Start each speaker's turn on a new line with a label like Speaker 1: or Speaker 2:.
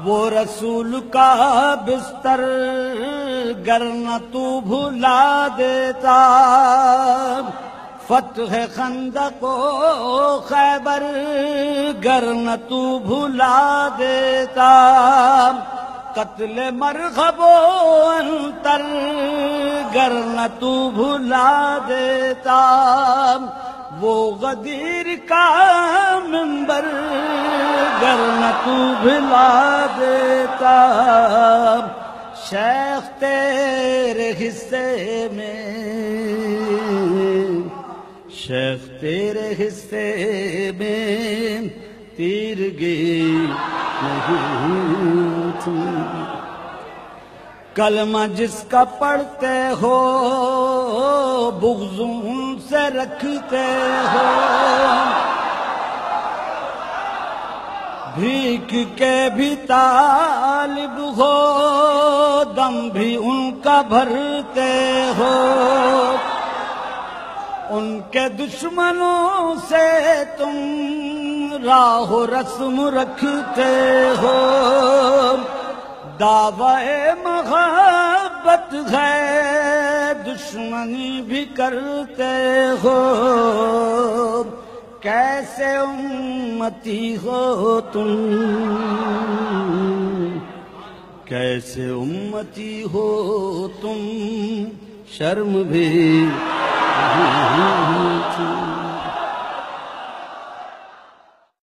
Speaker 1: وہ رسول کا بستر گر نہ تو بھلا دیتا، فتح خندق و خیبر گر نہ تو بھلا دیتا، قتل مرغب و انتر گر نہ تو بھلا دیتا، وہ غدیر کا منبر گر نہ تو بھلا دیتا، شیخ تیرے حصے میں، شیخ تیرے حصے میں تیرگی نہیں تھی، کلمہ جس کا پڑھتے ہو بغض ان سے رکھتے ہو، بھیک کے بھی طالب ہو دم بھی ان کا بھرتے ہو، ان کے دشمنوں سے تم راہ و رسم رکھتے ہو، دعوی محبت ہے دشمنی بھی کرتے ہو، کیسے امتی ہو تم، کیسے امتی ہو تم، شرم بھی